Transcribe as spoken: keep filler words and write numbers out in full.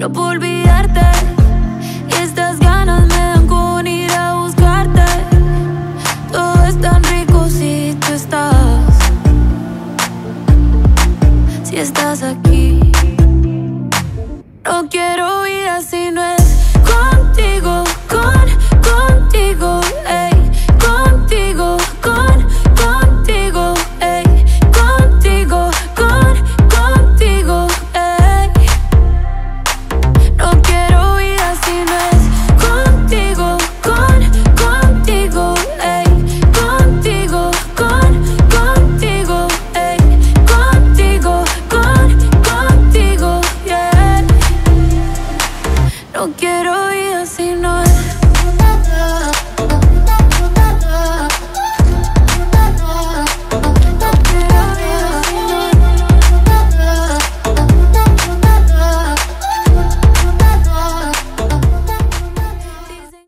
no puedo olvidarte. Y estas ganas me dan con ir a buscarte. Todo es tan rico si tú estás, si estás aquí. No quiero vida si no es contigo, con, contigo, ey. Contigo, con, contigo, ey. Contigo, con, contigo, ey. No quiero vida si no es contigo, con, contigo, ey. Contigo, con, contigo, ey. Contigo, con, contigo, yeah. No quiero